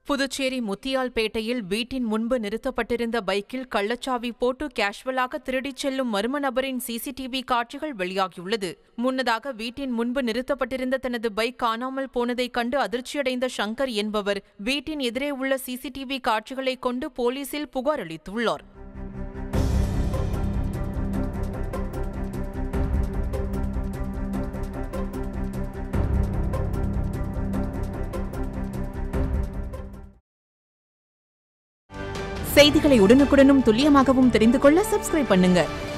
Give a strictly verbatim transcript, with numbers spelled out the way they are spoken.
புதுச்சேரி முத்தியால்பேட்டையில் வீட்டின் முன்பு நிறுத்தப்பட்டிருந்த பைக்கில் கள்ளச்சாவி போட்டு கேஷுவலாக திருடிச் செல்லும் மர்ம நபரின் சிசிடிவி காட்சிகள் வெளியாகியுள்ளது. முன்னதாக வீட்டின் முன்பு நிறுத்தப்பட்டிருந்த தனது பைக் காணாமல் போனதைக் கண்டு அதிர்ச்சியடைந்த சங்கர் என்பவர் வீட்டின் எதிரே உள்ள சிசிடிவி காட்சிகளைக் கொண்டு போலீசில் புகார் அளித்துள்ளார். செய்திகளை உடனுக்குடனும் துல்லியமாகவும் தெரிந்து கொள்ள சப்ஸ்கிரைப் பண்ணுங்க.